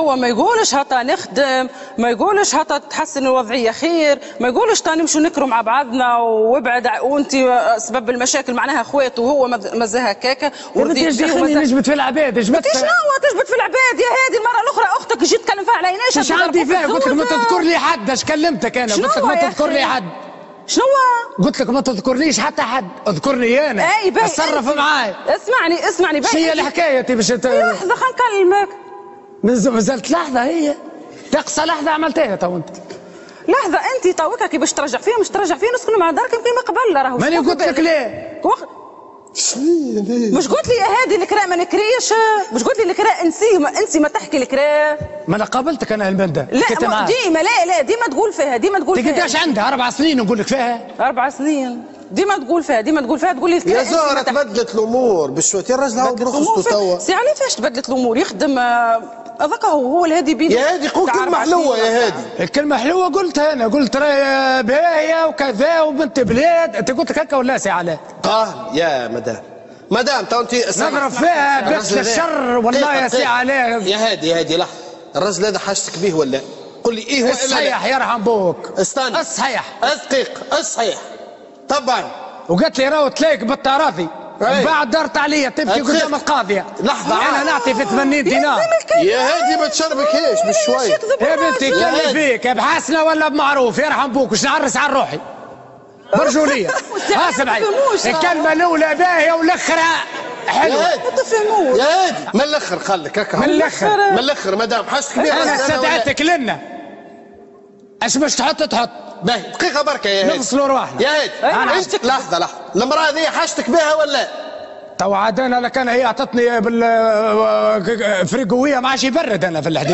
هو ما يقولش هتا نخدم، ما يقولش هتا تحسن الوضعيه خير، ما يقولش تا نمشوا نكروا مع بعضنا وابعد وانت سبب المشاكل معناها اخوات وهو مازال هكاكا ورضيت بيه نجبت في العباد. شنو تجبد في العباد يا هادي؟ المره الاخرى اختك جيت تكلم فيها عليناش. مش عندي فيها، قلت لك ما تذكر لي حد. اش كلمتك انا؟ قلت لك ما تذكر لي حد. شنو؟ قلت لك ما تذكرنيش حتى حد، اذكرني انا. اي باهي اتصرف معاي. اسمعني باهي. شو هي الحكايه؟ باش لحظه خلينا نكلمك. مازالت لحظه هي تقصى لحظه عملتها تو انت. لحظه انت توك كي باش ترجع فيها مش ترجع فيها نسكنوا مع دارك يمكن ما قبل راهو. ماني قلت لك ليه؟ مش قلت لي يا هادي الكراء ما نكريش؟ مش قلت لي الكراء انسي ما تحكي الكراء؟ ما انا قابلتك انا المنده. لا ديما تقول فيها قداش عندها 4 سنين نقول لك فيها؟ 4 سنين ديما تقول فيها تقول لي يا زهره تبدلت الامور بشويه. الراجل هاو برخصته توا. سي علي فاش تبدلت الامور؟ يخدم هذاك هو الهادي بيدك. يا هادي قول كلمه حلوه يا هادي. الكلمه حلوه قلتها انا، قلت راهي باهيه وكذا وبنت بلاد. انت قلت لك هكا ولا سي علاء؟ قال يا مدام تو انت نضرب فيها باش الشر والله يا سي علاء. يا هادي لحظه. الراجل هذا حاجتك به ولا؟ قل لي ايه ولا لا؟ الصحيح يرحم بوك. استنى الصحيح الصحيح طبعا. وقالت لي راهو تلاقيك بالطرافي. من بعد دارت عليا تبكي قدام القاضيه. لحظه انا نعطي في 80 دينار. يا هادي ما تشربكيش بشويه يا بنتي كلي فيك بحسنه ولا بمعروف يرحم بوك. وش نعرس على روحي برجوليه. سمعي الكلمه الاولى باهيه والاخرى حلوه. ما تفهموش يا هادي من الاخر خليك هكا. من الاخر مدام حاجتك بها. انا استدعيتك لنا. اش باش تحط باهي دقيقه بركه يا هادي نفصلوا رواحنا. يا هادي لحظه المراه هذه حاجتك بها ولا؟ تو عاد انا لكان هي اعطتني بالفريقويه ما عادش يبرد انا في الحديث.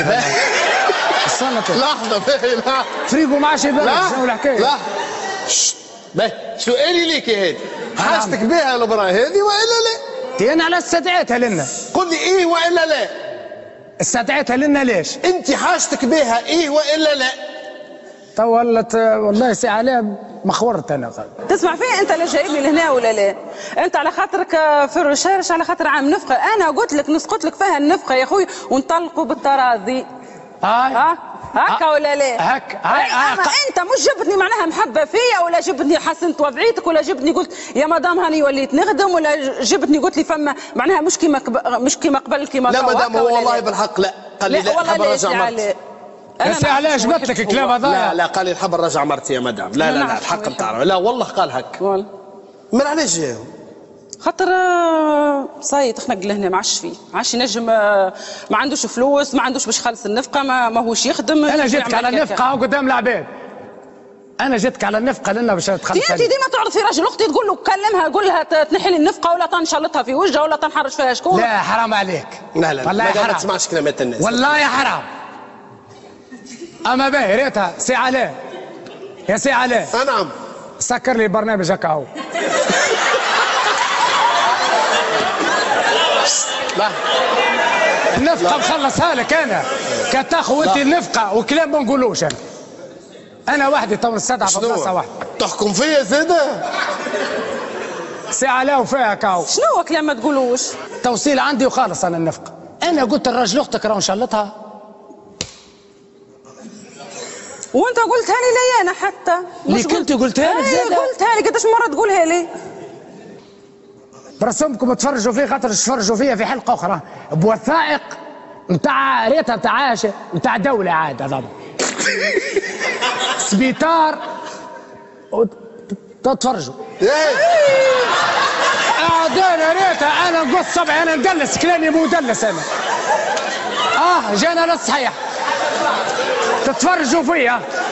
لحظه باهي لا فريقو ما عادش يبرد. شنو الحكايه؟ لا باهي سؤالي ليك يا هادي حاجتك بها المراه هذه والا لا؟ انا على استدعيتها لنا. قل لي ايه والا لا؟ استدعيتها لنا ليش؟ انت حاجتك بها ايه والا لا؟ تو ولت والله سي علاء مخورت انا. تسمع فيا انت لا جايبني لهنا ولا لا؟ انت على خاطرك في الرشارش على خاطر عام نفقه. انا قلت لك نسقط لك فيها النفقه يا خويا ونطلقوا بالتراضي. هكا ولا لا؟ هكا. اما انت مش جبتني معناها محبه فيا ولا جبتني حسنت وضعيتك ولا جبتني قلت يا مدام هاني وليت نخدم ولا جبتني قلت لي فما معناها مش كيما قبل كيما لا مدام هو والله بالحق لا قال لي لا حب الرجع مرتي. بس علاش جبت لك الكلام هذا؟ لا قال لي الحب الرجع مرتي يا مدام. لا الحق بتاعه لا والله قال هك. من علاش جاو؟ خاطر صايت خنق لهنا ما عادش فيه، ما عادش ينجم ما عندوش فلوس، ما عندوش باش يخلص النفقه، ما هوش يخدم. انا جيتك على النفقه قدام العباد. انا جيتك على النفقه لنا باش تخلص. انت ديما تعرض في راجل اختي تقول له كلمها قول لها تنحي لي النفقه ولا تنشلطها في وجهها ولا تنحرج فيها شكون. لا حرام عليك. لا والله حرام. ما تسمعش كلمات الناس والله حرام. اما باهي ريتها سي علاء. يا سي علاء نعم سكر لي برنامج هكا هو. لا النفقه مخلصها لك انا. كتاخذ انت النفقه وكلام ما نقولوش انا وحدي تو نستدعى في بلاصه واحده. تحكم فيا زاده؟ سي علاء وفيها كاو. شنو كلام ما تقولوش؟ توصيل عندي وخالص انا النفقه. انا قلت الراجل اختك راه نشلطها. وانت قلتها لي لي انا حتى. اللي كنت قلتها لي زاده؟ قلتها لي قداش مره تقولها لي؟ برسمكم تفرجوا فيه خاطر تفرجوا فيها في حلقه اخرى بوثائق نتاع ريتها نتاع دوله عاد هذا. سبيطار تتفرجوا. انا ريتها انا نقص صبعي انا ندلس كلامي مدلس انا. جانا للصحيح تتفرجوا فيها.